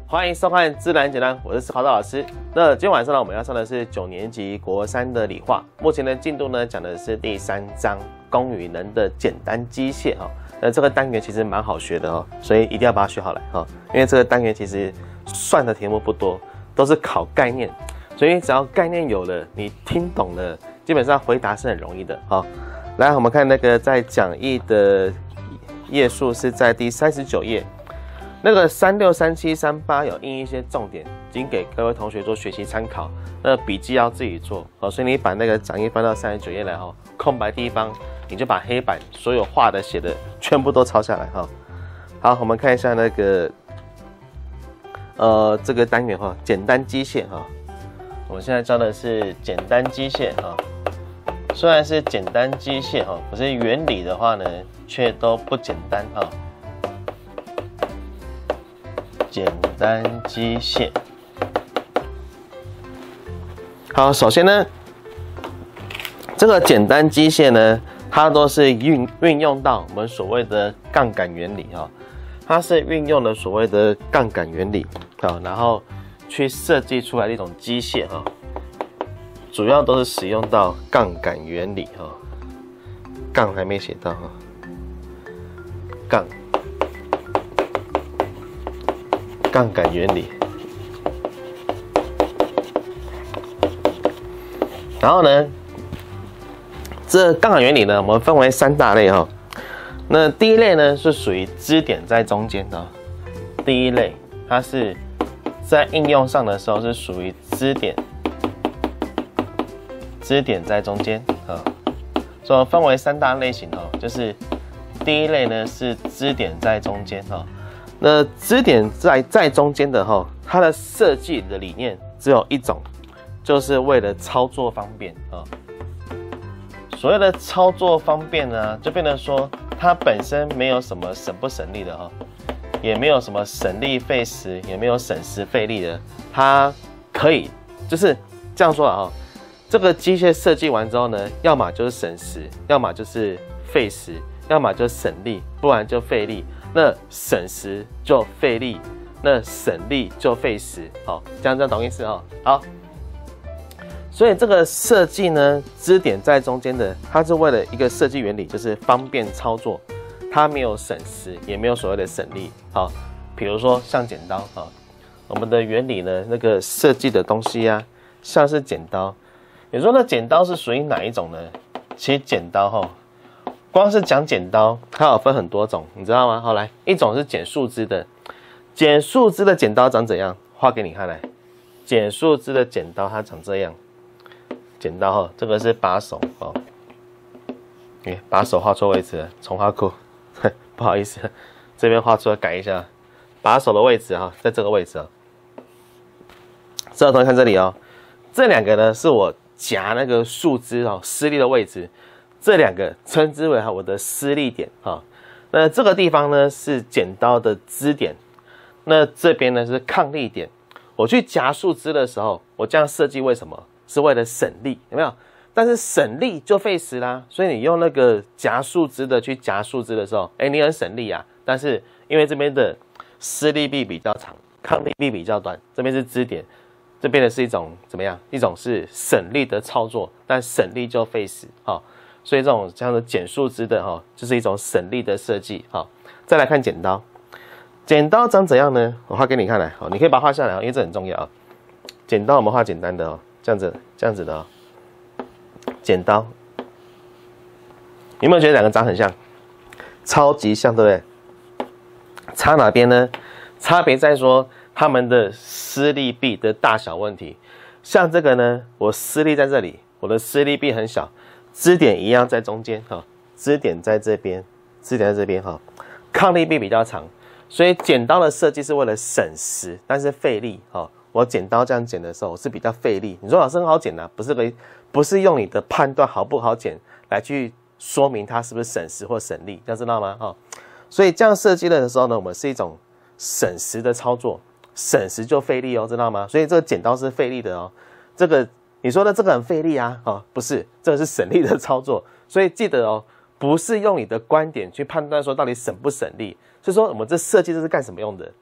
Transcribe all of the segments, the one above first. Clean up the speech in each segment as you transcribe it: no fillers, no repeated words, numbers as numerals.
欢迎收看《自然简单》，我是思考的老师。那今天晚上呢，我们要上的是9年级国3的理化。目前的进度呢，讲的是第3章功与能的简单机械哈。那这个单元其实蛮好学的哦，所以一定要把它学好来哈。因为这个单元其实算的题目不多，都是考概念，所以只要概念有了，你听懂了，基本上回答是很容易的哈。来，我们看那个在讲义的页数是在第39页。那个36、37、38有印一些重点，仅给各位同学做学习参考。那笔记要自己做哦，所以你把那个讲义翻到39页来哈，空白地方你就把黑板所有画的、写的全部都抄下来哈。好，我们看一下那个这个单元哈，简单机械哈。我们现在教的是简单机械哈，虽然是简单机械哈，可是原理的话呢，却都不简单哈。简单机械，好，首先呢，这个简单机械呢，它都是运用到我们所谓的杠杆原理哈，它是运用了所谓的杠杆原理啊，然后去设计出来的一种机械哈，主要都是使用到杠杆原理哈，杠还没写到哈，杠杆原理，然后呢，这杠杆原理呢，我们分为3大类哈。那第一类呢是属于支点在中间的，第一类它是在应用上的时候是属于支点在中间啊，所以分为3大类型哦，就是第一类呢是支点在中间哈。那支点在中间的哈，它的设计的理念只有一种，就是为了操作方便啊。所谓的操作方便呢，就变成说它本身没有什么省不省力的哈，也没有什么省力费时，也没有省时费力的，它可以就是这样说啊。这个机械设计完之后呢，要么就是省时，要么就是费时，要么就省力，不然就费力。那省时就费力，那省力就费时，好，这样懂意思哈？好，所以这个设计呢，支点在中间的，它是为了一个设计原理，就是方便操作，它没有省时，也没有所谓的省力。好，比如说像剪刀啊，我们的原理呢，那个设计的东西啊，像是剪刀，你说那剪刀是属于哪一种呢？其实剪刀哈。光是讲剪刀，它有分很多种，你知道吗？好，来，一种是剪树枝的，剪树枝的剪刀长怎样？画给你看来，剪树枝的剪刀它长这样。剪刀哈，这个是把手哦，把手画错位置了，重画库，不好意思，这边画错了，改一下，把手的位置哈，在这个位置啊。这同学看这里哦，这2个呢是我夹那个树枝哦施力的位置。这2个称之为我的施力点哈，那这个地方呢是剪刀的支点，那这边呢是抗力点。我去夹树枝的时候，我这样设计为什么？是为了省力，有没有？但是省力就费时啦，所以你用那个夹树枝的去夹树枝的时候，你很省力啊。但是因为这边的施力臂比较长，抗力臂比较短，这边是支点，这边的是一种怎么样？一种是省力的操作，但省力就费时哈。所以这种像是剪树枝的哈，就是一种省力的设计哈。再来看剪刀，剪刀长怎样呢？我画给你看来，好，你可以把它画下来，因为这很重要啊。剪刀我们画简单的哦，这样子的哦。剪刀，有没有觉得2个长很像？超级像，对不对？差哪边呢？差别在说它们的施力臂的大小问题。像这个呢，我施力在这里，我的施力臂很小。支点一样在中间哈，支点在这边，支点在这边哈，抗力臂比较长，所以剪刀的设计是为了省时，但是费力哈。我剪刀这样剪的时候，我是比较费力。你说老师很好剪啊，不是用你的判断好不好剪来去说明它是不是省时或省力，这样知道吗？哈，所以这样设计的时候呢，我们是一种省时的操作，省时就费力哦，知道吗？所以这个剪刀是费力的哦，这个。你说的这个很费力啊，不是，这个是省力的操作，所以记得哦，不是用你的观点去判断说到底省不省力，是说我们这设计这是干什么用的？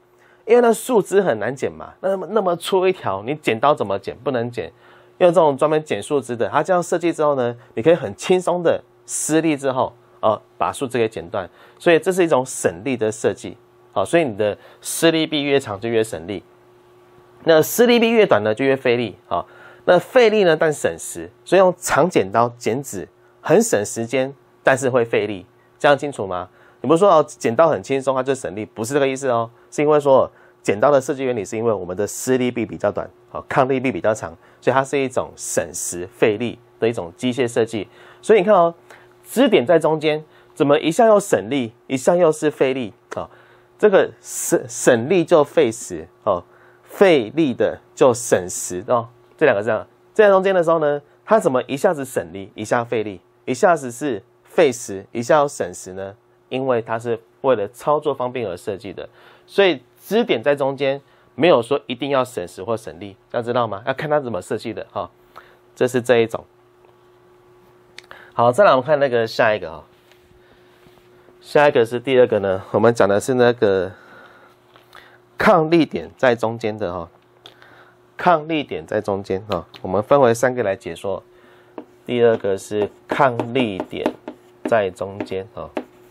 因为那树枝很难剪嘛，那么粗一条，你剪刀怎么剪？不能剪。用这种专门剪树枝的，它这样设计之后呢，你可以很轻松的施力之后，把树枝给剪断。所以这是一种省力的设计。好，所以你的施力臂越长就越省力，那施力臂越短呢就越费力。好，那费力呢但省时，所以用长剪刀剪纸很省时间，但是会费力，这样清楚吗？你不是说剪刀很轻松它就省力，不是这个意思哦，是因为说剪刀的设计原理是因为我们的施力臂比较短，抗力臂比较长，所以它是一种省时费力的一种机械设计。所以你看哦，支点在中间，怎么一下又省力，一下又是费力？这个省力就费时，费力的就省时哦。这两个这样，在中间的时候呢，它怎么一下子省力，一下费力，一下子是费时，一下又省时呢？因为它是为了操作方便而设计的，所以支点在中间，没有说一定要省时或省力，这样知道吗？要看它怎么设计的哈。这是这一种。好，再来我们看那个下一个哈。下一个是第二个呢，我们讲的是那个抗力点在中间的哈，抗力点在中间哈，我们分为3个来解说。第二个是抗力点在中间哈，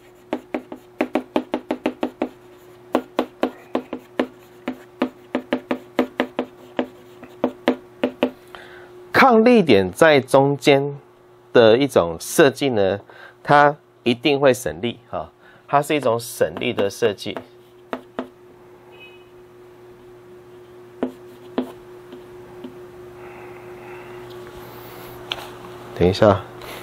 抗力点在中间的一种设计呢，它一定会省力哈，它是一种省力的设计。等一下，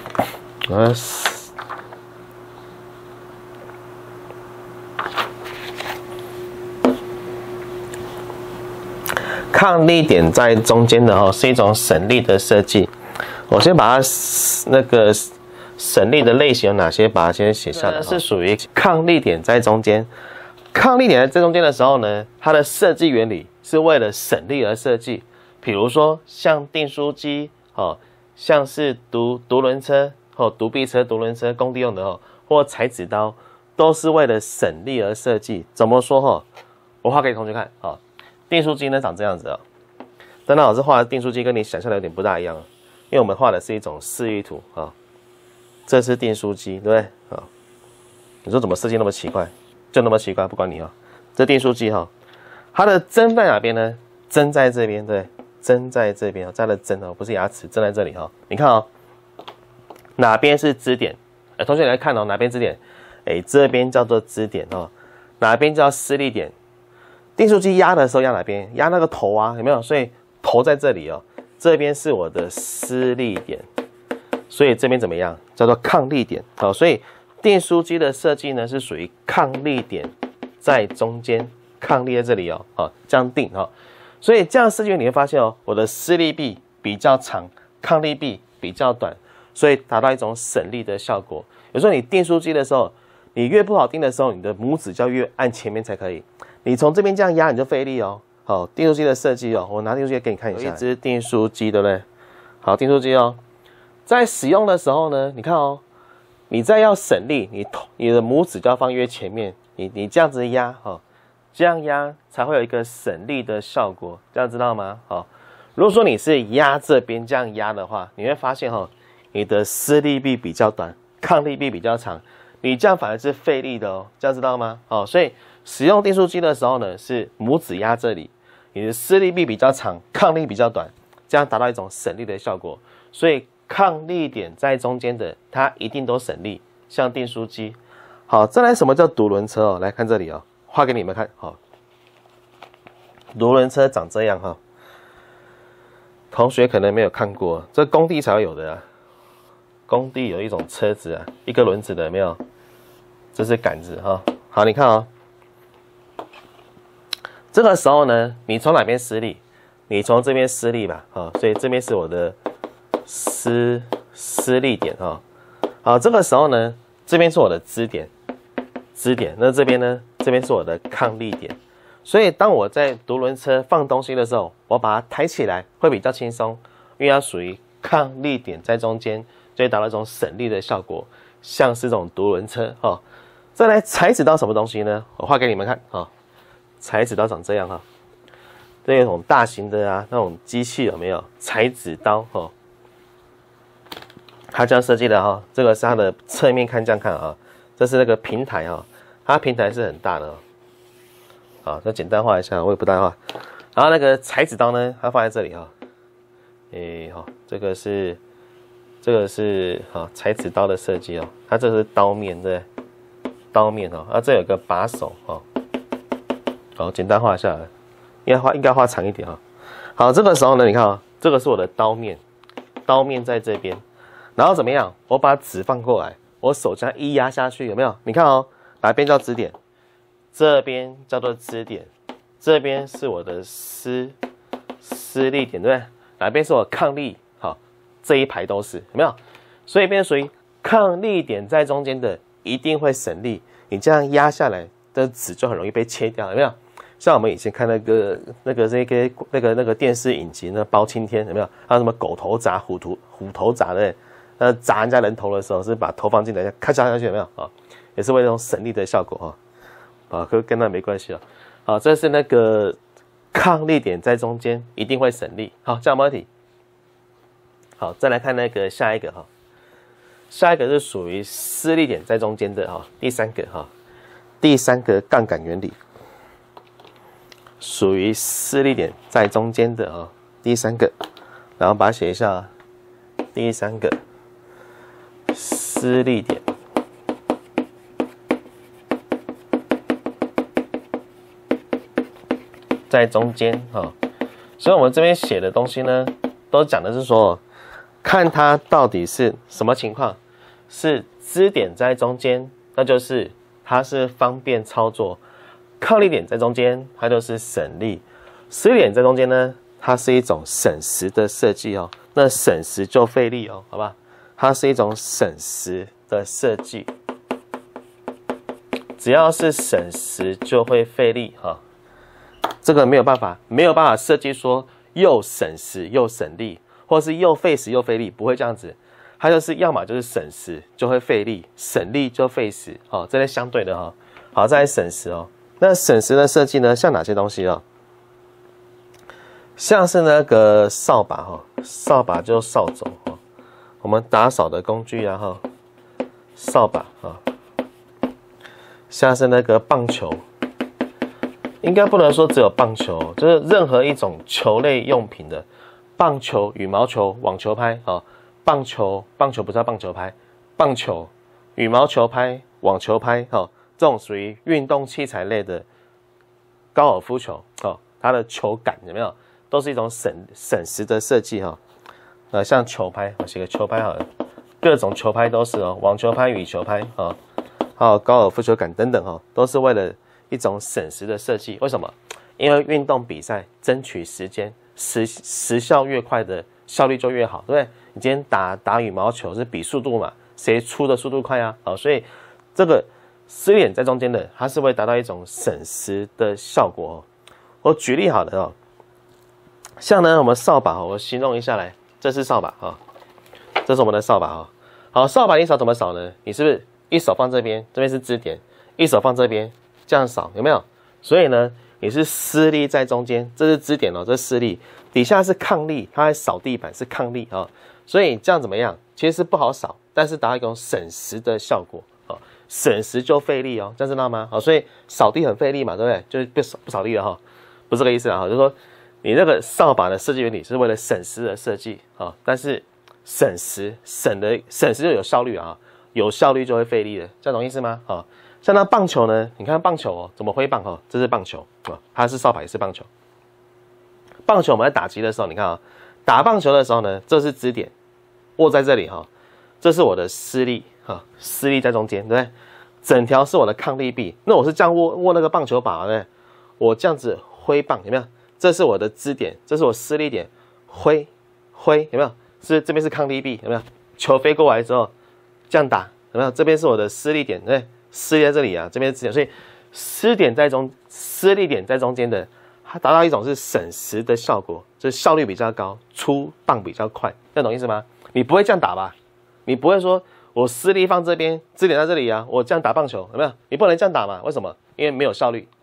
抗力点在中间的哈，是一种省力的设计。我先把它那个省力的类型有哪些，把它先写下来。是属于抗力点在中间。抗力点在中间的时候呢，它的设计原理是为了省力而设计。比如说像订书机像是独轮车独臂车、独轮车工地用的或裁纸刀，都是为了省力而设计。怎么说我画给同学看订书机呢长这样子但那老师画的订书机跟你想象的有点不大一样，因为我们画的是一种示意图这是订书机，对不对你说怎么设计那么奇怪？就那么奇怪，不管你这订书机它的针在哪边呢？针在这边，对。针在这边它的针不是牙齿，针在这里你看哪边是支点？同学你来看哪边支点？这边叫做支点哪边叫施力点？订书机压的时候压哪边？压那个头有没有？所以头在这里这边是我的施力点，所以这边怎么样？叫做抗力点所以订书机的设计呢是属于抗力点在中间，抗力在这里这样定所以这样设计你会发现我的施力臂比较长，抗力臂比较短，所以达到一种省力的效果。有时候你订书机的时候，你越不好订的时候，你的拇指就要越按前面才可以。你从这边这样压，你就费力好，订书机的设计我拿订书机给你看一下，有一支订书机，对不对？好，订书机在使用的时候呢，你看你在要省力，你的拇指就要放越前面，你这样子压这样压才会有一个省力的效果，这样知道吗？如果说你是压这边这样压的话，你会发现你的施力臂比较短，抗力臂比较长，你这样反而是费力的这样知道吗？所以使用订书机的时候呢，是拇指压这里，你的施力臂比较长，抗力比较短，这样达到一种省力的效果。所以抗力点在中间的，它一定都省力，像订书机。好，再来什么叫独轮车来看这里画给你们看独轮车长这样同学可能没有看过，这工地才会有的工地有一种车子一个轮子的，有没有？这是杆子好，你看这个时候呢，你从哪边施力？你从这边施力吧所以这边是我的施力点好，这个时候呢，这边是我的支点，那这边呢？这边是我的抗力点，所以当我在独轮车放东西的时候，我把它抬起来会比较轻松，因为它属于抗力点在中间，就会达到一种省力的效果，像是这种独轮车再来裁纸刀什么东西呢？我画给你们看裁纸刀长这样哈。这种大型的啊，那种机器有没有裁纸刀哈？它这样设计的哈，这个是它的侧面看，这样看啊，这是那个平台哈，它平台是很大的哦。好，再简单画一下，我也不大画。然后那个裁纸刀呢，它放在这里哈。好，这个是好裁纸刀的设计哦，它这是刀面对，刀面哦，这有个把手哦。好，简单画一下。应该画长一点啊。好，这个时候呢，你看啊，这个是我的刀面，刀面在这边，然后怎么样？我把纸放过来，我手这样一压下去，有没有？你看哦，哪边叫支点？这边叫做支点，这边是我的施力点，对不对？哪边是我抗力？好，这一排都是，有没有？所以变成属于抗力点在中间的，一定会省力。你这样压下来的纸就很容易被切掉，有没有？像我们以前看那个电视影集，那包青天有没有？还有什么狗头铡、虎头铡的，砸人家人头的时候是把头放进来，咔嚓下去，有没有啊？也是为了这种省力的效果啊，跟那没关系啊。好，这是那个抗力点在中间，一定会省力。好，这样没问题。好，再来看那个下一个哈，下一个是属于施力点在中间的哈，第三个杠杆原理。属于施力点在中间的啊，第三个，然后把它写一下，第三个施力点在中间啊，所以我们这边写的东西呢，都讲的是说，看它到底是什么情况，是支点在中间，那就是它是方便操作。抗力点在中间，它就是省力；施力点在中间呢，它是一种省时的设计哦。那省时就费力哦，好吧？它是一种省时的设计，只要是省时就会费力哈。这个没有办法设计说又省时又省力，或是又费时又费力，不会这样子。它就是要么就是省时就会费力，省力就费时哦，这是相对的哈。好，再来省时哦。那省时的设计呢，像哪些东西哦？像是那个扫把哈，扫把就扫帚哈，我们打扫的工具啊哈，扫把哈。像是那个棒球，应该不能说只有棒球，就是任何一种球类用品的，棒球、羽毛球、网球拍啊，棒球不叫棒球拍，棒球、羽毛球拍、网球拍哈。这种属于运动器材类的高尔夫球哦，它的球杆有没有都是一种省时的设计哈。像球拍，我写个球拍好了，各种球拍都是哦，网球拍、羽球拍哦，还有高尔夫球杆等等哦，都是为了一种省时的设计。为什么？因为运动比赛争取时间，时效越快的效率就越好，对不对？你今天打羽毛球是比速度嘛，谁出的速度快啊？好，所以这个。施力点在中间的，它是会达到一种省时的效果哦。我举例好了哦，像呢我们扫把，我形容一下来，这是扫把啊，这是我们的扫把啊。好，扫把你扫怎么扫呢？你是不是一手放这边，这边是支点，一手放这边，这样扫有没有？所以呢，你是施力在中间，这是支点哦，这是施力，底下是抗力，它在扫地板是抗力啊。所以这样怎么样？其实是不好扫，但是达到一种省时的效果啊。省时就费力哦，这样知道吗？好，所以扫地很费力嘛，对不对？就是不扫地了哈，不是这个意思啦，就是说你那个扫把的设计原理是为了省时的设计啊，但是省时就有效率啊，有效率就会费力的，这样懂意思吗？好，像那棒球呢，你看棒球哦，怎么挥棒哈？这是棒球啊，它是扫把也是棒球。棒球我们在打击的时候，你看啊，打棒球的时候呢，这是支点，握在这里哈，这是我的施力。施力在中间，对不对？整条是我的抗力臂。那我是这样握那个棒球把，对不对？我这样子挥棒，有没有？这是我的支点，这是我施力点，挥，有没有？这边是抗力臂，有没有？球飞过来之后，这样打，有没有？这边是我的施力点，对不对？施力在这里啊，这边是支点，所以施力点在中间的，它达到一种是省时的效果，就是效率比较高，出棒比较快，这懂意思吗？你不会这样打吧？你不会说。我施力放这边，支点在这里啊，我这样打棒球有没有？你不能这样打嘛？为什么？因为没有效率啊。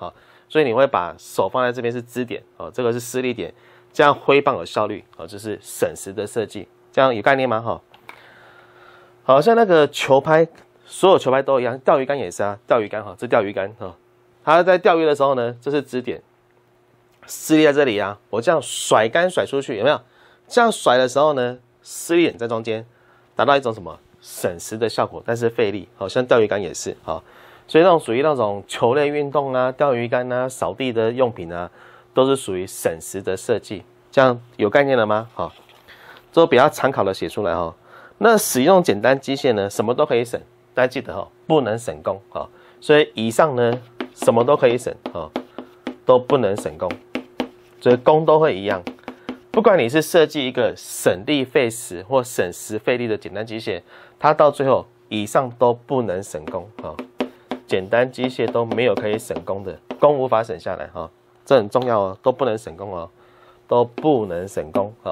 所以你会把手放在这边是支点哦，这个是施力点，这样挥棒有效率哦，就是省时的设计，这样有概念吗？哈，好像那个球拍，所有球拍都一样，钓鱼竿也是啊，钓鱼竿哈，这钓鱼竿哈，它在钓鱼的时候呢，这是支点，施力在这里啊，我这样甩竿甩出去，有没有？这样甩的时候呢，施力点在中间，达到一种什么省时的效果，但是费力，好像钓鱼竿也是啊，所以那种属于那种球类运动啊，钓鱼竿啊，扫地的用品啊，都是属于省时的设计，这样有概念了吗？好，之后比较参考的写出来哈。那使用简单机械呢，什么都可以省，大家记得哈，不能省工啊。所以以上呢，什么都可以省啊，都不能省工，所以工都会一样。不管你是设计一个省力费时或省时费力的简单机械，它到最后以上都不能省工啊。简单机械都没有可以省工的，工无法省下来哈，这很重要哦，都不能省工哦，都不能省工啊。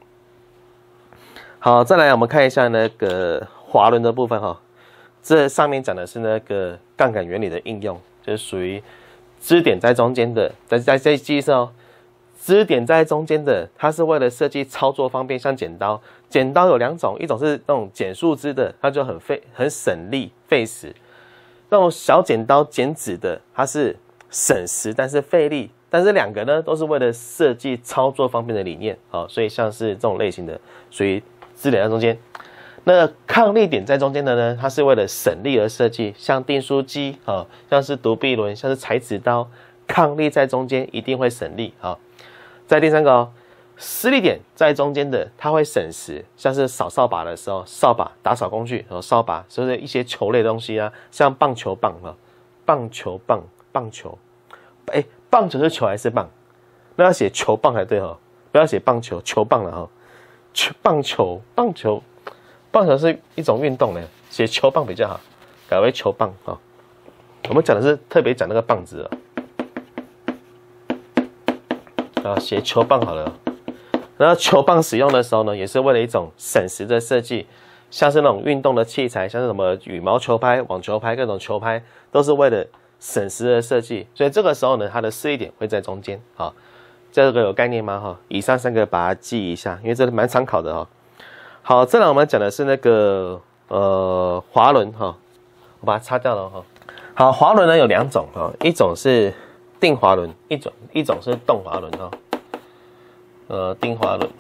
好，再来我们看一下那个滑轮的部分哈。这上面讲的是那个杠杆原理的应用，就是属于支点在中间的，在记忆上哦。支点在中间的，它是为了设计操作方便，像剪刀，剪刀有两种，一种是那种剪树枝的，它就很省力费时；那种小剪刀剪纸的，它是省时但是费力。但是两个呢，都是为了设计操作方便的理念，好，所以像是这种类型的，属于支点在中间。那抗力点在中间的呢，它是为了省力而设计，像订书机啊，像是独臂轮，像是裁纸刀，抗力在中间一定会省力啊。再第三个哦，施力点在中间的，它会省时，像是扫扫把的时候，扫把打扫工具，然后扫把，就是一些球类的东西啊，像棒球棒啊，棒球，棒球是球还是棒？那要写球棒才对哈，不要写棒球，球棒了哈。棒球是一种运动呢，写球棒比较好，改为球棒啊。我们讲的是特别讲那个棒子啊，写球棒好了。然后球棒使用的时候呢，也是为了一种省时的设计，像是那种运动的器材，像是什么羽毛球拍、网球拍、各种球拍，都是为了省时的设计。所以这个时候呢，它的施力点会在中间啊。这个有概念吗？哈，以上三个把它记一下，因为这蛮参考的哈。好，再来我们讲的是那个滑轮哈，我把它擦掉了哈。好，滑轮呢有两种哈，一种是定滑轮，一种是动滑轮哈。定滑轮，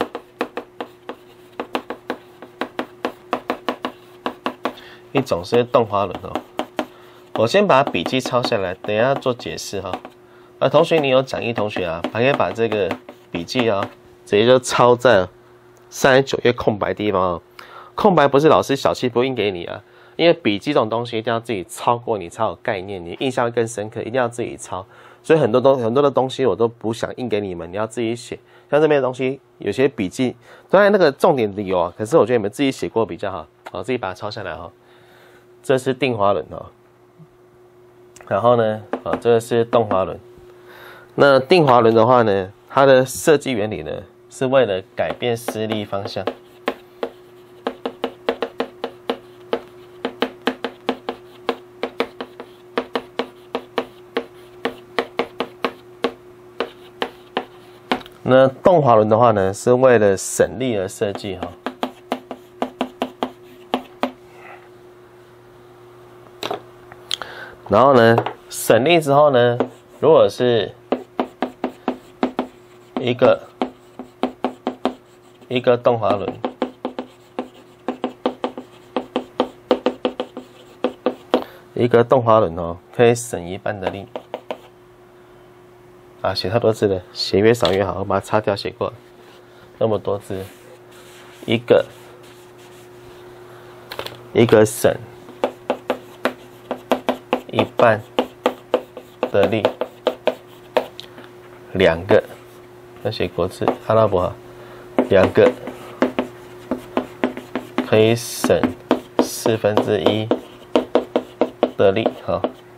一种是动滑轮哦。我先把笔记抄下来，等一下做解释哈。同学，你有讲义同学啊，还可以把这个笔记啊，直接就抄在39页空白地方哦。空白不是老师小气不印给你啊，因为笔记这种东西一定要自己抄过，你才有概念，你印象会更深刻，一定要自己抄。所以很多的东西我都不想印给你们，你要自己写。像这边的东西，有些笔记当然那个重点的有啊，可是我觉得你们自己写过比较好，好，自己把它抄下来哈。这是定滑轮哦，然后呢，这个是动滑轮。那定滑轮的话呢，它的设计原理呢，是为了改变施力方向。那动滑轮的话呢，是为了省力而设计哈。然后呢，省力之后呢，如果是一个动滑轮，一个动滑轮哦，可以省一半的力。啊，写太多字了，写越少越好，我把它擦掉，写过那么多字，一个省一半的力，两个要写国字阿拉伯，两个可以省1/4的力，好。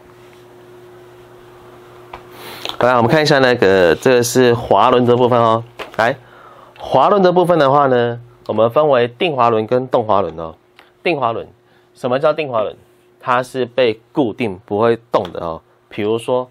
好来，我们看一下那个，这个是滑轮的部分哦。来，滑轮的部分的话呢，我们分为定滑轮跟动滑轮哦。定滑轮，什么叫定滑轮？它是被固定不会动的哦。比如说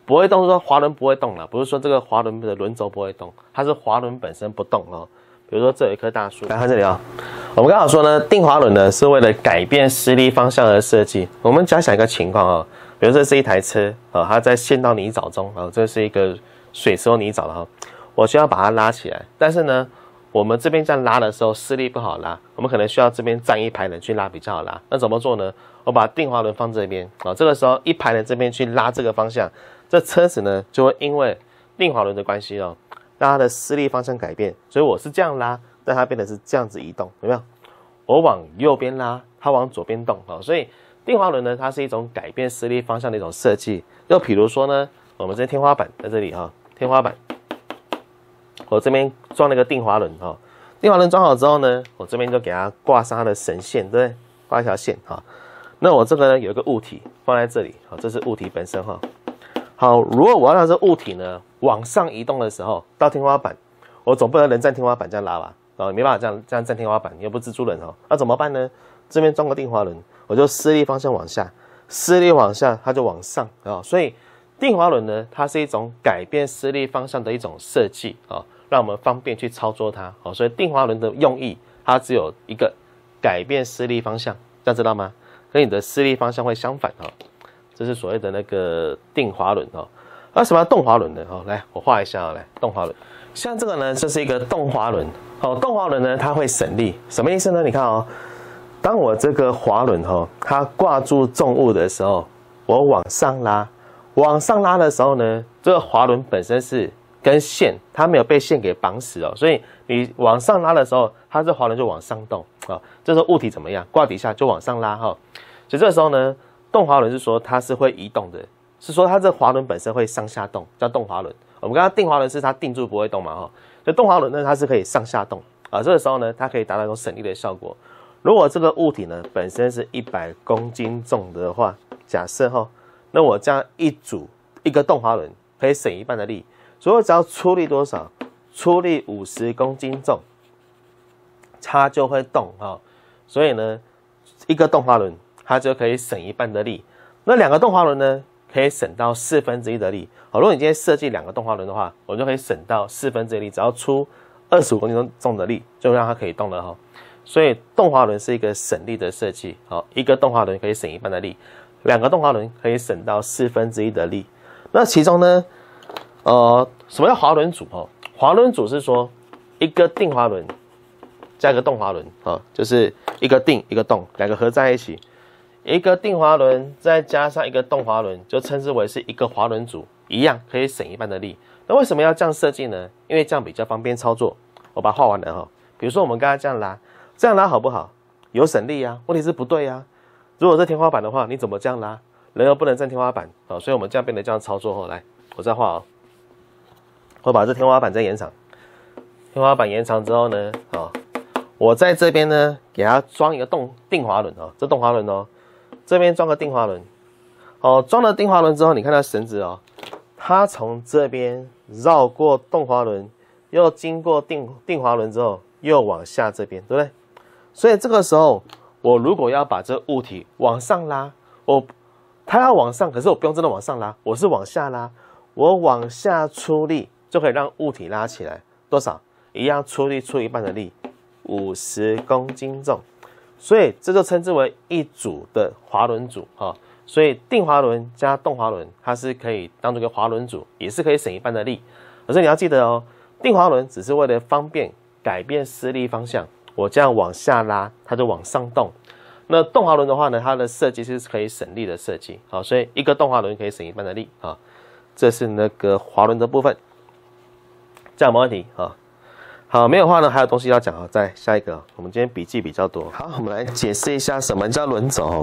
不会动是说滑轮不会动了，不是说这个滑轮的轮轴不会动，它是滑轮本身不动哦。比如说这有一棵大树，来看这里啊、我们刚好说呢，定滑轮呢是为了改变施力方向而设计。我们假想一个情况啊、比如说这是一台车啊、它在陷到泥沼中啊、这是一个水沟泥沼的哈、我需要把它拉起来，但是呢，我们这边这样拉的时候施力不好拉，我们可能需要这边站一排人去拉比较好拉。那怎么做呢？我把定滑轮放这边啊、这个时候一排人这边去拉这个方向，这车子呢就会因为定滑轮的关系哦。让它的施力方向改变，所以我是这样拉，但它变得是这样子移动，有没有？我往右边拉，它往左边动啊、所以定滑轮呢，它是一种改变施力方向的一种设计。又比如说呢，我们这天花板在这里哈、天花板，我这边装了一个定滑轮哈、定滑轮装好之后呢，我这边就给它挂上它的绳线，对不对？挂一条线哈、那我这个呢有一个物体放在这里，好，这是物体本身哈、好，如果我要让这物体呢往上移动的时候，到天花板，我总不能人站天花板这样拉吧？啊，没办法这样站天花板，你又不是蜘蛛人哦。那怎么办呢？这边装个定滑轮，我就施力方向往下，施力往下，它就往上啊。所以定滑轮呢，它是一种改变施力方向的一种设计啊，让我们方便去操作它。哦，所以定滑轮的用意，它只有一个，改变施力方向，这样知道吗？跟你的施力方向会相反哦。这是所谓的那个定滑轮哦。那什么动滑轮呢？哦，来我画一下哦，来动滑轮。像这个呢，就是一个动滑轮。哦，动滑轮呢，它会省力，什么意思呢？你看哦，当我这个滑轮哦，它挂住重物的时候，我往上拉，往上拉的时候呢，这个滑轮本身是跟线，它没有被线给绑死哦，所以你往上拉的时候，它这滑轮就往上动啊、哦。这时候物体怎么样？挂底下就往上拉哈、哦。所以这个时候呢，动滑轮是说它是会移动的，是说它这滑轮本身会上下动，叫动滑轮。我们刚刚定滑轮是它定住不会动嘛哈、哦，所以动滑轮呢它是可以上下动啊。这个时候呢，它可以达到一种省力的效果。如果这个物体呢本身是100公斤重的话，假设哈，那我这样一组一个动滑轮可以省一半的力，所以我只要出力多少？出力50公斤重，它就会动哈、哦。所以呢，一个动滑轮它就可以省一半的力。那2个动滑轮呢，可以省到1/4的力。好，如果你今天设计2个动滑轮的话，我就可以省到1/4的力，只要出25公斤重的力，就让它可以动了哈、哦。所以动滑轮是一个省力的设计。好，一个动滑轮可以省一半的力，2个动滑轮可以省到1/4的力。那其中呢，什么叫滑轮组？哦，滑轮组是说一个定滑轮加一个动滑轮，哦，就是一个定一个动，2个合在一起。一个定滑轮再加上一个动滑轮，就称之为是一个滑轮组，一样可以省一半的力。那为什么要这样设计呢？因为这样比较方便操作。我把它画完了哈。比如说我们刚才这样拉，这样拉好不好？有省力啊，问题是不对啊。如果是天花板的话，你怎么这样拉？人又不能站天花板啊、哦，所以我们这样变得这样操作后，来我再画哦。我把这天花板再延长，天花板延长之后呢，哦，我在这边呢给它装一个定滑轮哦，这动滑轮哦。这边装个定滑轮，哦，装了定滑轮之后，你看它绳子哦，它从这边绕过动滑轮，又经过定滑轮之后，又往下这边，对不对？所以这个时候，我如果要把这物体往上拉，它要往上，可是我不用真的往上拉，我是往下拉，我往下出力就可以让物体拉起来，多少？一样出力出一半的力，50公斤重。所以这就称之为一组的滑轮组哈、哦，所以定滑轮加动滑轮，它是可以当做一个滑轮组，也是可以省一半的力。可是你要记得哦，定滑轮只是为了方便改变施力方向，我这样往下拉，它就往上动。那动滑轮的话呢，它的设计是可以省力的设计，好、哦，所以一个动滑轮可以省一半的力啊、哦。这是那个滑轮的部分，这样没问题啊。哦好，没有的话呢，还有东西要讲啊。再下一个，我们今天笔记比较多。好，我们来解释一下什么叫轮轴。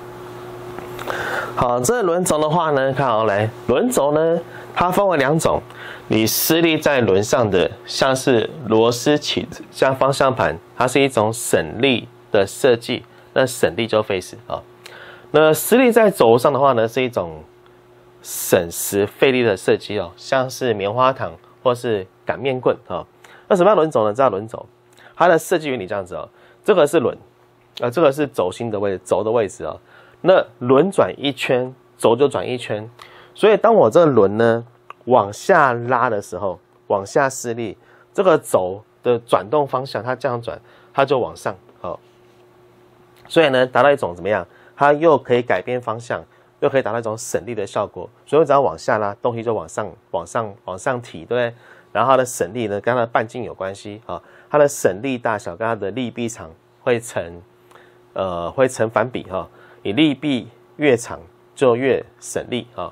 好，这轮轴的话呢，看好来，轮轴呢，它分为2种。你施力在轮上的，像是螺丝起子、像方向盘，它是一种省力的设计。那省力就费时啊。那施力在轴上的话呢，是一种省时费力的设计哦，像是棉花糖或是擀面棍啊。那什么叫轮轴呢？这叫轮轴，它的设计原理这样子哦，这个是轮，这个是轴心的位置，轴的位置哦。那轮转一圈，轴就转一圈， 所以当我这个轮呢往下拉的时候，往下施力，这个轴的转动方向，它这样转，它就往上，好，所以呢，达到一种怎么样？它又可以改变方向，又可以达到一种省力的效果。所以我只要往下拉，东西就往上提，对不对？然后它的省力呢，跟它的半径有关系啊，它的省力大小跟它的力臂长会成反比哈，你力臂越长就越省力啊。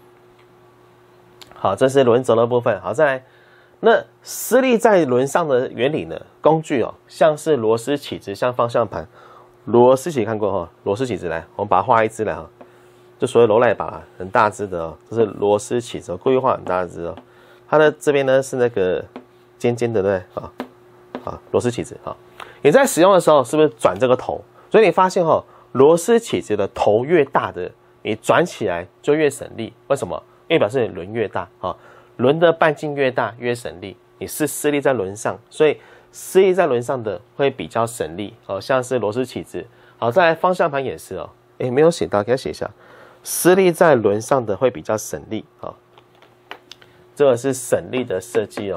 好，这是轮轴的部分。好，再来，那施力在轮上的原理呢？工具哦，像是螺丝起子，像方向盘。螺丝起看过哈？螺丝起子来，我们把它画一支来哈，就所谓螺赖把，很大支的哦，这是螺丝起子，故意画很大支哦。它的这边呢是那个尖尖的，对不对？好，螺丝起子好。你在使用的时候是不是转这个头？所以你发现哈，螺丝起子的头越大的，你转起来就越省力。为什么？因为表示你轮越大啊，轮的半径越大越省力。你是施力在轮上，所以施力在轮上的会比较省力哦，像是螺丝起子。好，再来方向盘也是哦，没有写到，给它写一下。施力在轮上的会比较省力啊，这个是省力的设计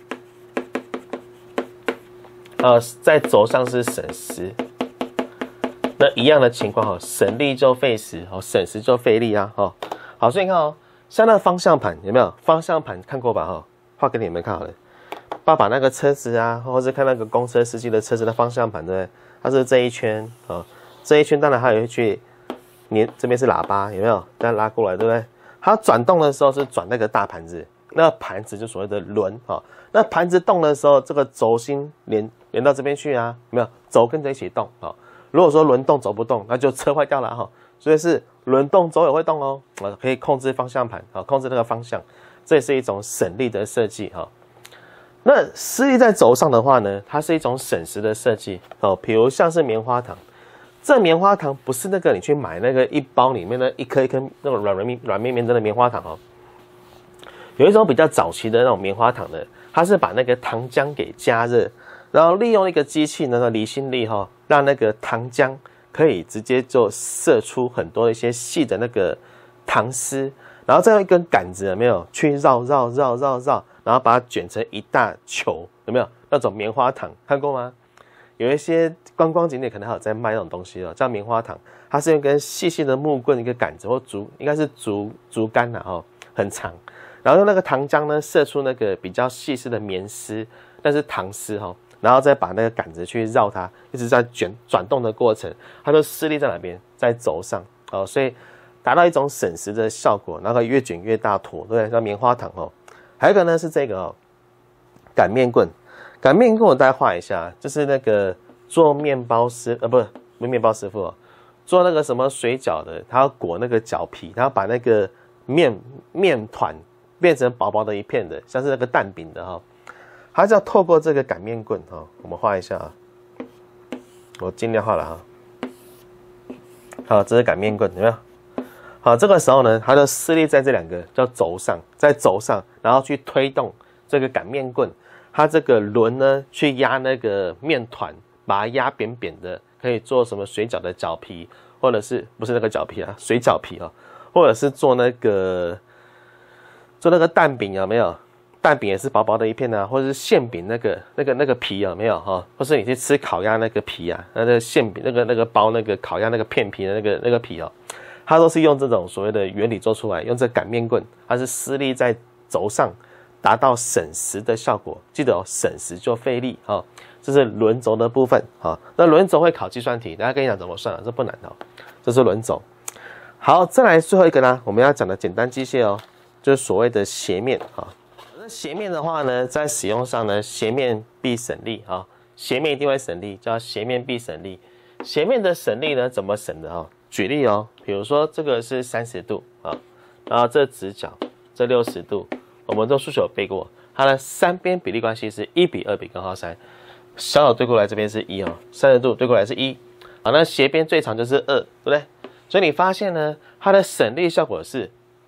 哦。在轴上是省时，那一样的情况哈，省力就费时，省时就费力啊，好，所以你看哦。像那个方向盘有没有？方向盘看过吧？哈，画给你们看好了。把那个车子啊，或者是看那个公车司机的车子的方向盘，对不对？它是这一圈啊，这一圈当然还有去连这边是喇叭，有没有？这样拉过来，对不对？它转动的时候是转那个大盘子，那盘子就所谓的轮啊。那盘子动的时候，这个轴心连到这边去啊，有没有？轴跟着一起动啊。如果说轮动轴不动，那就车坏掉了哈。所以是轮动轴也会动哦，可以控制方向盘，控制那个方向，这也是一种省力的设计哈。那施力在轴上的话呢，它是一种省时的设计哦。比如像是棉花糖，这棉花糖不是那个你去买那个一包里面的一颗一颗那种软绵绵的棉花糖哦。有一种比较早期的那种棉花糖呢，它是把那个糖浆给加热，然后利用一个机器那个离心力哈，让那个糖浆可以直接就射出很多一些细的那个糖丝，然后再用一根杆子有没有去绕，然后把它卷成一大球，有没有那种棉花糖看过吗？有一些观光景点可能还有在卖那种东西哦，叫棉花糖，它是用一根细细的木棍一个杆子或竹，应该是竹竿呐哦，很长，然后用那个糖浆呢射出那个比较细丝的棉丝，那是糖丝哦。然后再把那个杆子去绕它，一直在转动的过程，它的施力在哪边？在轴上哦，所以达到一种省时的效果，然后越卷越大坨，对不对？像棉花糖哦。还有一个呢是这个哦，擀面棍。擀面棍我大概画一下，就是那个做面包师不是面包师傅哦，做那个什么水饺的，他要裹那个饺皮，他要把那个面团变成薄薄的一片的，像是那个蛋饼的哈。它是要透过这个擀面棍哈，我们画一下啊，我尽量画了哈。好，这是擀面棍，有没有？好，这个时候呢，它的施力在这两个叫轴上，在轴上，然后去推动这个擀面棍，它这个轮呢去压那个面团，把它压扁扁的，可以做什么水饺的饺皮，或者是不是那个饺皮啊，水饺皮啊，或者是做那个蛋饼有没有？蛋饼也是薄薄的一片啊，或者是馅饼那个皮有没有哈？或是你去吃烤鸭那个皮啊，那个馅饼那个包那个烤鸭那个片皮的那个皮哦，它都是用这种所谓的原理做出来，用这擀面棍，它是施力在轴上，达到省时的效果。记得哦，省时就费力哈。这是轮轴的部分哈。那轮轴会考计算题，大家跟你讲怎么算了，这不难的哦。这是轮轴。好，再来最后一个呢，我们要讲的简单机械哦，就是所谓的斜面哈。斜面的话呢，在使用上呢，斜面必省力啊，斜面一定会省力，叫斜面必省力。斜面的省力呢，怎么省的啊？举例哦，比如说这个是30度啊，然后这直角这60度，我们都数学有背过，它的三边比例关系是1比2比根号3，小小对过来这边是1哦，30度对过来是1，好，那斜边最长就是2，对不对？所以你发现呢，它的省力效果是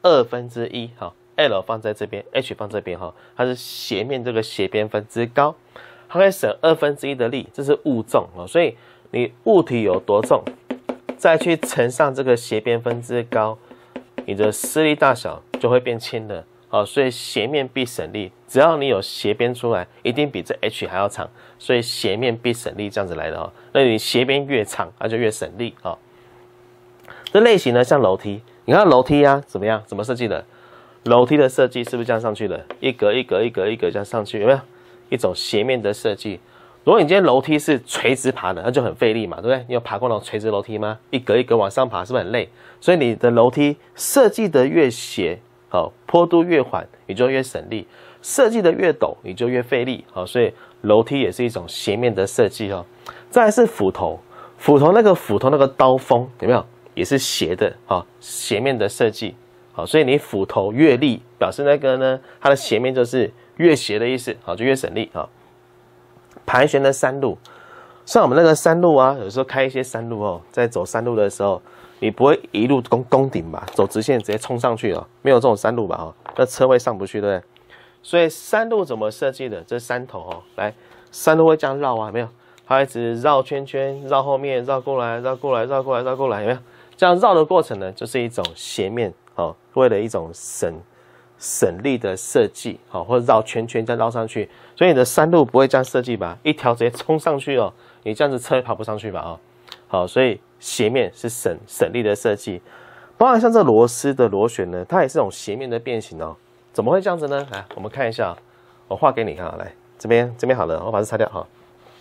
1/2哈。L 放在这边 ，H 放这边哈，它是斜面这个斜边分之高，它会省1/2的力，这是物重哦。所以你物体有多重，再去乘上这个斜边分之高， 你的施力大小就会变轻了。好，所以斜面必省力，只要你有斜边出来，一定比这 H 还要长，所以斜面必省力这样子来的哦。那你斜边越长，那就越省力啊。这类型呢，像楼梯，你看楼梯啊，怎么样？怎么设计的？楼梯的设计是不是这样上去的？一格一格一格一格这样上去，有没有？一种斜面的设计。如果你今天楼梯是垂直爬的，那就很费力嘛，对不对？你有爬过那种垂直楼梯吗？一格一格往上爬，是不是很累？所以你的楼梯设计的越斜，好，坡度越缓，你就越省力；设计的越陡，你就越费力。好，所以楼梯也是一种斜面的设计哦。再来是斧头，斧头那个刀锋有没有？也是斜的，好，斜面的设计。好，所以你斧头越利，表示那个呢，它的斜面就是越斜的意思，好，就越省力啊。盘旋的山路，像我们那个山路啊，有时候开一些山路哦，在走山路的时候，你不会一路攻顶吧？走直线直接冲上去哦，没有这种山路吧？哦，那车会上不去，对不对？所以山路怎么设计的？这山头哦，来，山路会这样绕啊，没有？它一直绕圈圈，绕后面，绕过来，绕过来，绕过来，绕过来，有没有？这样绕的过程呢，就是一种斜面哦，为了一种省力的设计，好，或者绕圈圈再绕上去，所以你的山路不会这样设计吧？一条直接冲上去哦，你这样子车跑不上去吧？哦，好，所以斜面是省力的设计，包含像这螺丝的螺旋呢，它也是这种斜面的变形哦。怎么会这样子呢？来，我们看一下，我画给你看啊，来这边好了，我把这擦掉哈。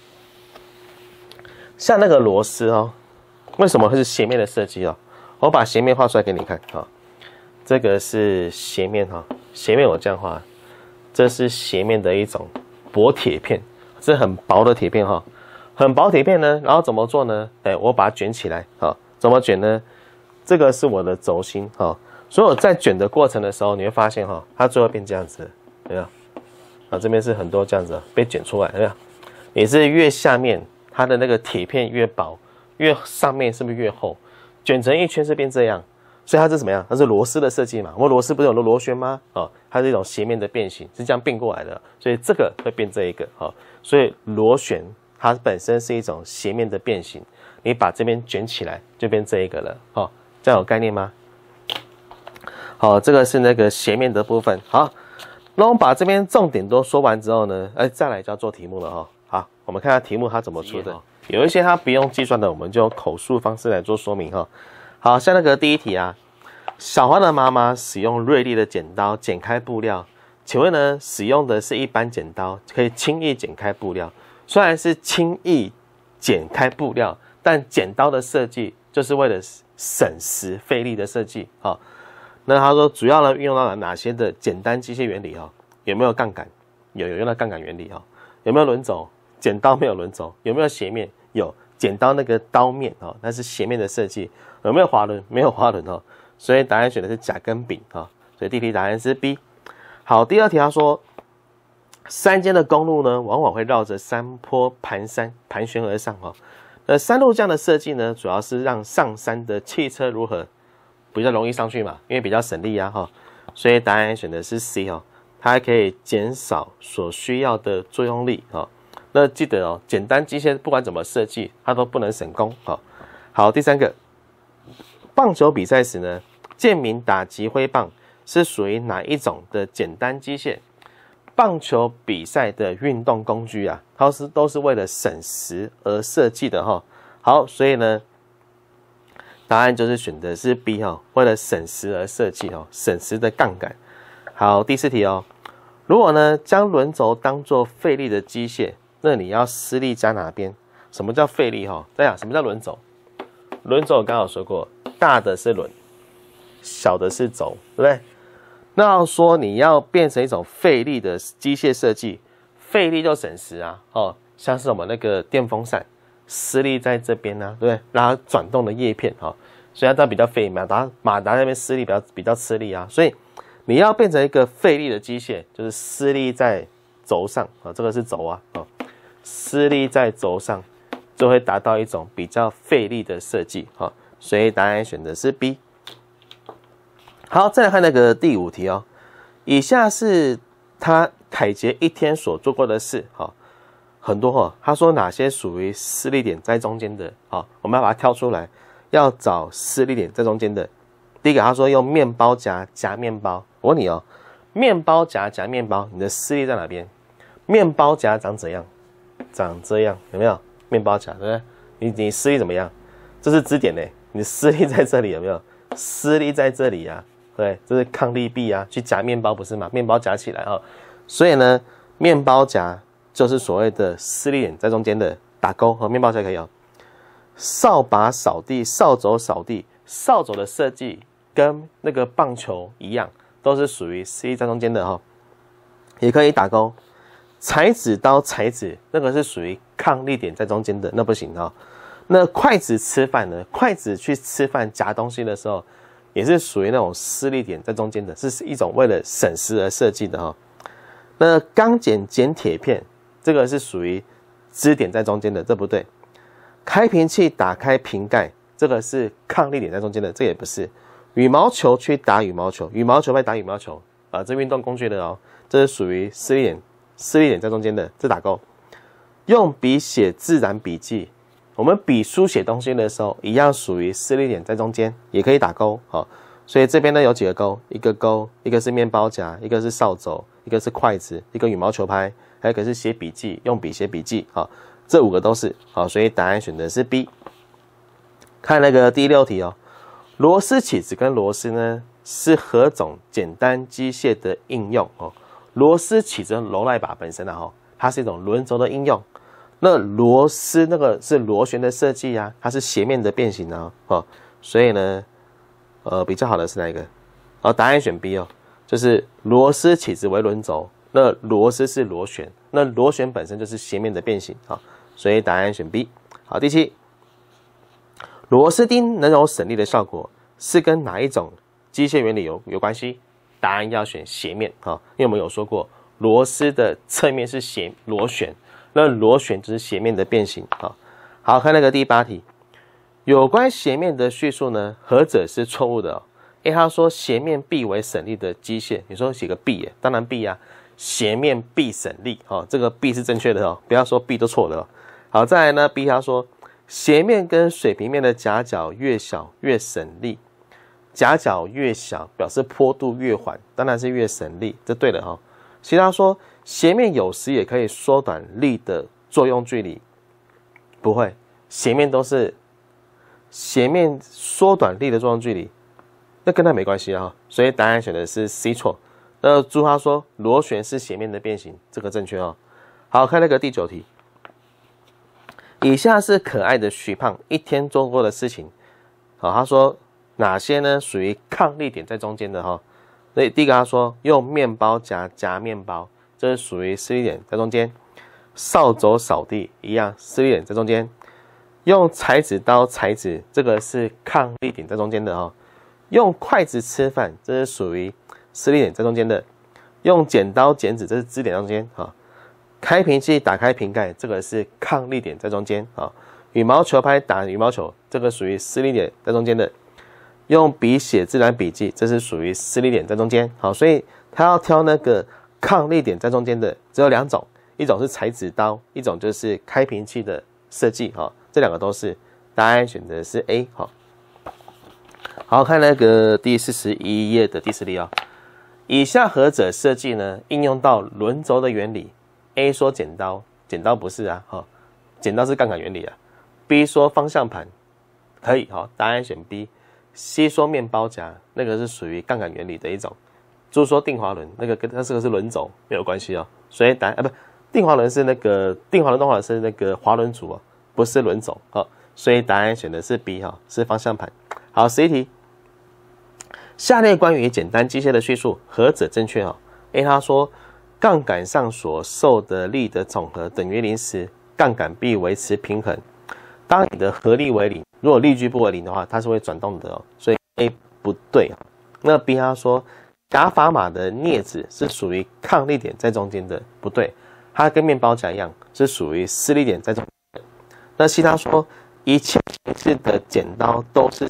像那个螺丝哦，为什么会是斜面的设计哦？我把斜面画出来给你看啊。这个是斜面哈，斜面我这样画，这是斜面的一种薄铁片，是很薄的铁片哈，很薄铁片呢，然后怎么做呢？我把它卷起来啊，怎么卷呢？这个是我的轴心哈，所以我在卷的过程的时候，你会发现哈，它最后变这样子，有没有？啊，这边是很多这样子被卷出来，有没有？也是越下面它的那个铁片越薄，越上面是不是越厚？卷成一圈是变这样。所以它是怎么样？它是螺丝的设计嘛？我们螺丝不是有螺旋吗？哦，它是一种斜面的变形，是这样变过来的，所以这个会变这一个。好，所以螺旋它本身是一种斜面的变形，你把这边卷起来就变这一个了。好，这样有概念吗？好，这个是那个斜面的部分。好，那我们把这边重点都说完之后呢，再来就要做题目了哈。好，我们看下题目它怎么出的。有一些它不用计算的，我们就用口述方式来做说明哈。好像那个第一题啊，小花的妈妈使用锐利的剪刀剪开布料，请问呢，使用的是一般剪刀，可以轻易剪开布料。虽然是轻易剪开布料，但剪刀的设计就是为了省时费力的设计。好，那他说主要呢运用到了哪些的简单机械原理？哈，有没有杠杆？有用到杠杆原理哈。有没有轮轴？剪刀没有轮轴。有没有斜面？有。剪刀那个刀面哦，那是斜面的设计。有没有滑轮？没有滑轮哦，所以答案选的是甲跟丙啊，所以第一题答案是 B。好，第二题他说，山间的公路呢，往往会绕着山坡盘旋而上哈。那山路这样的设计呢，主要是让上山的汽车如何比较容易上去嘛，因为比较省力啊哈，所以答案选的是 C 哦，它还可以减少所需要的作用力哈。那记得哦，简单机械不管怎么设计，它都不能省工。好，第三个，棒球比赛时呢，健明打击挥棒是属于哪一种的简单机械？棒球比赛的运动工具啊，它都是为了省时而设计的哈。好，所以呢，答案就是选的是 B 哈，为了省时而设计哦，省时的杠杆。好，第四题哦，如果呢将轮轴当作费力的机械，那你要施力加哪边？什么叫费力哈？再讲什么叫轮轴？轮轴我刚好说过，大的是轮，小的是轴，对不对？那要说你要变成一种费力的机械设计，费力就省时啊，哦，像是我们那个电风扇，施力在这边啊，对不对？让它转动的叶片哈，所以它比较费，马达那边施力比较吃力啊，所以你要变成一个费力的机械，就是施力在轴上啊，这个是轴啊，哦，施力在轴上就会达到一种比较费力的设计，哈，所以答案选的是 B。好，再来看那个第五题哦。以下是凯杰一天所做过的事，哈，很多哈。他说哪些属于施力点在中间的，好，我们要把它挑出来，要找施力点在中间的。 第一个他说用面包夹夹面包，我问你哦，面包夹夹面包，你的施力在哪边？面包夹长怎样？长这样，有没有？面包夹，对不对？你施力怎么样？这是支点呢，你施力在这里有没有？施力在这里啊，对，这是抗力臂啊，去夹面包不是吗？面包夹起来啊，所以呢，面包夹就是所谓的施力点在中间的打勾和面包夹可以哦。扫把扫地，扫帚扫地，扫帚的设计跟那个棒球一样，都是属于施力在中间的哈，也可以打勾。裁纸刀裁纸，那个是属于抗力点在中间的，那不行哈。那筷子吃饭呢？筷子去吃饭夹东西的时候，也是属于那种施力点在中间的，是一种为了省时而设计的哈。那钢剪剪铁片，这个是属于支点在中间的，这不对。开瓶器打开瓶盖，这个是抗力点在中间的，这也不是。羽毛球去打羽毛球，羽毛球拍打羽毛球啊，这运动工具的哦，这是属于施力点在中间的，这打勾。用笔写自然笔记，我们笔书写东西的时候，一样属于施力点在中间，也可以打勾哦。所以这边呢有几个勾，一个勾，一个是面包夹，一个是扫帚，一个是筷子，一个羽毛球拍，还有一个是写笔记，用笔写笔记啊。这5个都是好，所以答案选的是 B。看那个第6题哦，螺丝起子跟螺丝呢是何种简单机械的应用哦？螺丝起子螺赖把本身啊，它是一种轮轴的应用。那螺丝那个是螺旋的设计啊，它是斜面的变形啊，所以呢，比较好的是哪一个？答案选 B 哦，就是螺丝起子为轮轴，那螺丝是螺旋，那螺旋本身就是斜面的变形啊，所以答案选 B。好，第7，螺丝钉能有省力的效果，是跟哪一种机械原理有关系？答案要选斜面啊，因为我们有说过，螺丝的侧面是螺旋，那螺旋就是斜面的变形啊。好，看那个第8题，有关斜面的叙述呢，何者是错误的哦？他说斜面必为省力的机械，你说写个必耶，当然必啊，斜面必省力哦，这个必是正确的哦，不要说必都错了哦。好，再来呢 ，B 他说斜面跟水平面的夹角越小越省力，夹角越小表示坡度越缓，当然是越省力，这对了哈。其他说斜面有时也可以缩短力的作用距离，不会，斜面都是斜面缩短力的作用距离，那跟它没关系啊，所以答案选的是 C 错。那朱他说螺旋是斜面的变形，这个正确哦。好，看那个第9题，以下是可爱的徐胖一天做过的事情。好，他说哪些呢？属于抗力点在中间的哈。所以第一个他说用面包夹面包，这是属于施力点在中间。扫帚扫地一样，施力点在中间。用裁纸刀裁纸，这个是抗力点在中间的哈。用筷子吃饭，这是属于施力点在中间的。用剪刀剪纸，这是支点在中间哈。开瓶器打开瓶盖，这个是抗力点在中间啊。羽毛球拍打羽毛球，这个属于施力点在中间的。用笔写自然笔记，这是属于施力点在中间。好，所以他要挑那个抗力点在中间的，只有2种，一种是裁纸刀，一种就是开瓶器的设计。哈，这2个都是，答案选择是 A。好，好，看那个第41页的第4题啊。以下何者设计呢？应用到轮轴的原理 ？A 说剪刀，剪刀不是啊，剪刀是杠杆原理啊。B 说方向盘，可以，答案选 B。C 说面包夹，那个是属于杠杆原理的一种。就是说定滑轮，那个跟它这个是轮轴没有关系哦。所以答案不，定滑轮是那个定滑轮动滑是那个滑轮组哦，不是轮轴哦。所以答案选的是 B 哈，是方向盘。好，11题。下列关于简单机械的叙述，何者正确哦 ？A 他说，杠杆上所受的力的总和等于0时，杠杆必维持平衡。当你的合力为0，如果力矩不为0的话，它是会转动的哦。所以 A 不对。那 B 他说，夹砝码的镊子是属于抗力点在中间的，不对，它跟面包夹一样，是属于施力点在中间的。那 C 他说，一切形式的剪刀都是。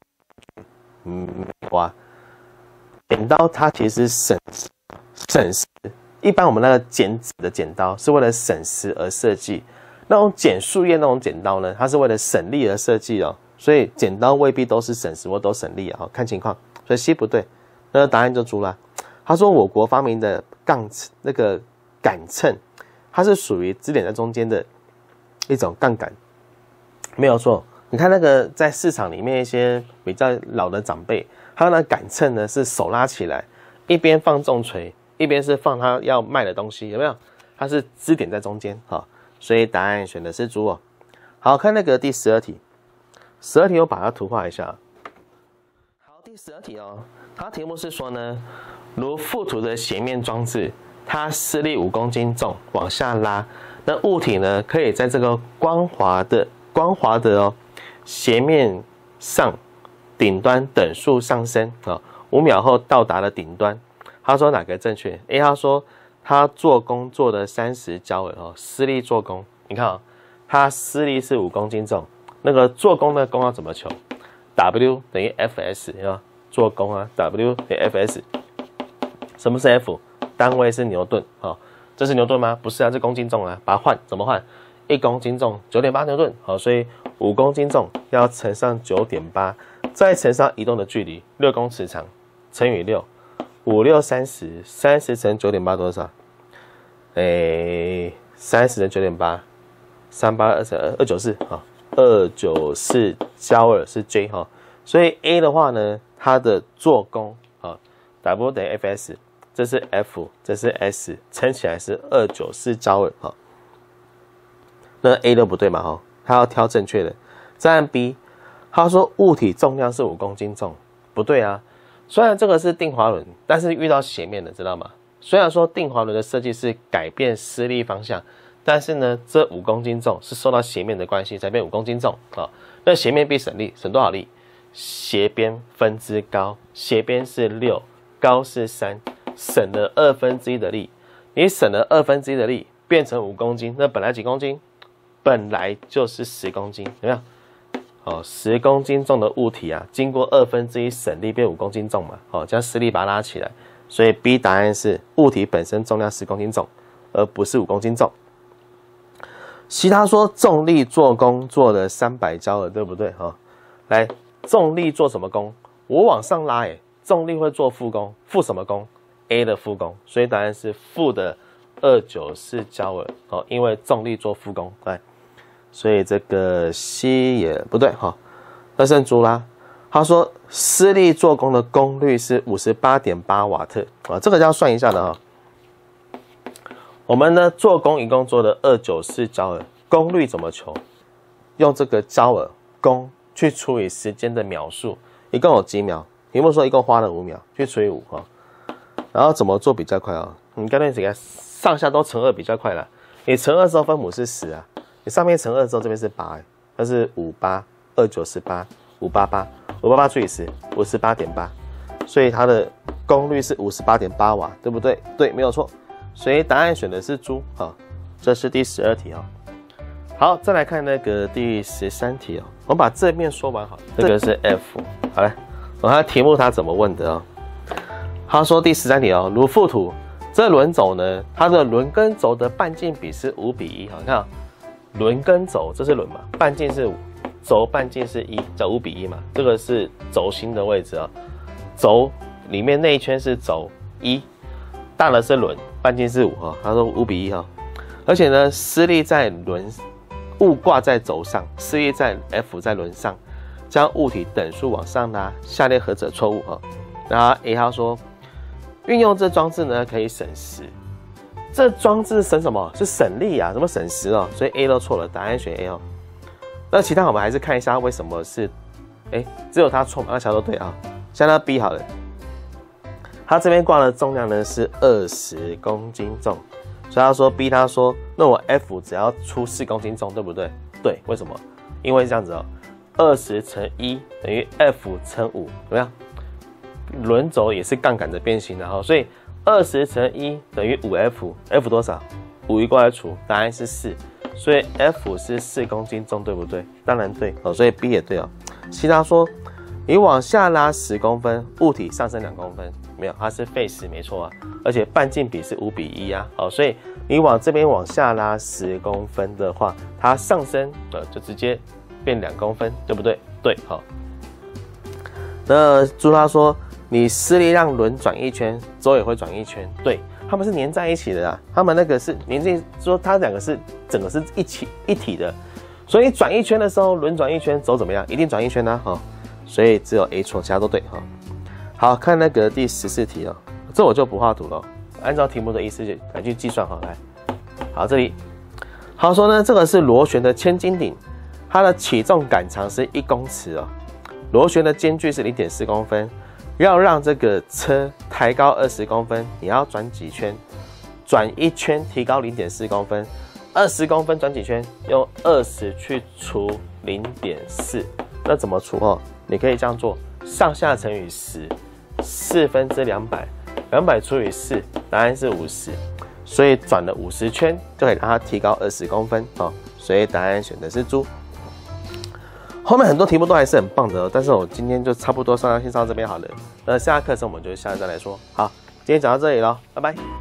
哇，剪刀它其实省时。一般我们那个剪纸的剪刀是为了省时而设计，那种剪树叶那种剪刀呢，它是为了省力而设计哦。 所以剪刀未必都是省时或都省力啊，看情况。所以 C 不对，那答案就猪啦。他说我国发明的那个杆秤，它是属于支点在中间的一种杠杆，没有错。你看那个在市场里面一些比较老的长辈，他那杆秤呢是手拉起来，一边放重锤，一边是放他要卖的东西，有没有？它是支点在中间，好，所以答案选的是猪哦。好，看那个第12题，12题我把它图画一下。好，第12题哦，它题目是说呢，如附图的斜面装置，它施力5公斤重往下拉，那物体呢可以在这个光滑的哦斜面上顶端等速上升啊，5秒后到达了顶端。他说哪个正确 ？A 他说他做工做了30焦耳哦，施力做工，你看哦，他施力是5公斤重，那个做工的工要怎么求 ？W 等于 Fs 啊，做工啊 ，W 等于 Fs。什么是 F？ 单位是牛顿啊，这是牛顿吗？不是啊，这公斤重啊，把它换怎么换？1公斤重 9.8 牛顿，好，所以5公斤重要乘上 9.8， 再乘上移动的距离6公尺长，乘以6，5、6、30乘 9.8 多少？30乘 9.8， 38乘294啊，294焦耳是 J 哈，所以 A 的话呢，它的做工啊 ，W 等于 Fs， 这是 F， 这是 S， 乘起来是294焦耳哈。那 A 都不对嘛哈，他要挑正确的。再按 B， 他说物体重量是5公斤重，不对啊。虽然这个是定滑轮，但是遇到斜面的，知道吗？虽然说定滑轮的设计是改变施力方向，但是呢，这5公斤重是受到斜面的关系才变5公斤重啊。那斜面必省力，省多少力？斜边分之高，斜边是6，高是3，省了1/2的力。你省了1/2的力，变成5公斤，那本来几公斤？本来就是10公斤，有没有？哦，10公斤重的物体啊，经过1/2省力变5公斤重嘛，哦，将施力把它拉起来，所以 B 答案是物体本身重量10公斤重，而不是5公斤重。C 他说重力做工做了300焦耳，对不对？哈，来，重力做什么功？我往上拉，重力会做负功，负什么功 ？A 的负功，所以答案是负的294焦耳，哦，因为重力做负功，来。所以这个 C 也不对哈，那剩猪啦。他说施力做工的功率是 58.8 瓦特啊，这个要算一下的哈。我们呢做工一共做了294焦耳，功率怎么求？用这个焦耳功去除以时间的秒数，一共有几秒？题目说一共花了5秒，去除以5哈。然后怎么做比较快啊？你干脆给它上下都乘2比较快啦。你乘2之后分母是10啊。你上面乘2之后，这边是8，它是58、298、588除以10 ，58.8，所以它的功率是 58.8 瓦，对不对？对，没有错。所以答案选的是猪啊，这是第12题啊。好，再来看那个第13题哦，我们把正面说完好，这个是 F， 好嘞，我看题目他怎么问的哦。他说第13题哦，如附图，这轮轴呢，它的轮跟轴的半径比是5:1，好，你看。轮跟轴，这是轮嘛，半径是5，轴半径是1，叫5:1嘛，这个是轴心的位置啊。轴里面那一圈是轴1，大的是轮，半径是5哈。他说5:1哈，而且呢，施力在轮，物挂在轴上，施力在 F 在轮上，将物体等速往上拉，下列何者错误哈？然后 A 他说，运用这装置呢可以省时。这装置省什么？是省力啊，怎么省时哦？所以 A 都错了，答案选 A 哦。那其他我们还是看一下为什么是，只有他错嘛，那其他都对啊。现在 B 好了，他这边挂的重量呢是20公斤重，所以他说 B 他说，那我 F 只要出4公斤重，对不对？对，为什么？因为是这样子哦，20乘1等于 F 乘5，怎么样？轮轴也是杠杆的变形的哈，所以。20乘1等于5F，F 多少？5一过来除，答案是4，所以 F 是4公斤重，对不对？当然对哦，所以 B 也对哦。其他说，你往下拉10公分，物体上升2公分，没有，它是费时，没错啊，而且半径比是5:1啊，哦，所以你往这边往下拉10公分的话，它上升就直接变2公分，对不对？ 对，好。那猪他说，你施力让轮转一圈，轴也会转一圈，对，他们是粘在一起的啦，他们那个是粘在，说它两个是整个是一体的，所以转一圈的时候，轮转一圈，轴怎么样？一定转一圈呢，哈，所以只有 A 错，其他都对，哈。好，看那个第14题哦，这我就不画图了，按照题目的意思来去计算，好，来，好，这里，好说呢，这个是螺旋的千斤顶，它的起重杆长是1公尺哦。螺旋的间距是0.4公分，要让这个车抬高20公分，你要转几圈？转一圈提高0.4公分，20公分转几圈？用20去除0.4，那怎么除哦？你可以这样做，上下乘以10，4分之200，200除以4，答案是50，所以转了50圈就可以让它提高20公分哦，所以答案选的是猪。后面很多题目都还是很棒的，但是我今天就差不多先上到这边好了。那下课程我们就下一站来说。好，今天讲到这里咯，拜拜。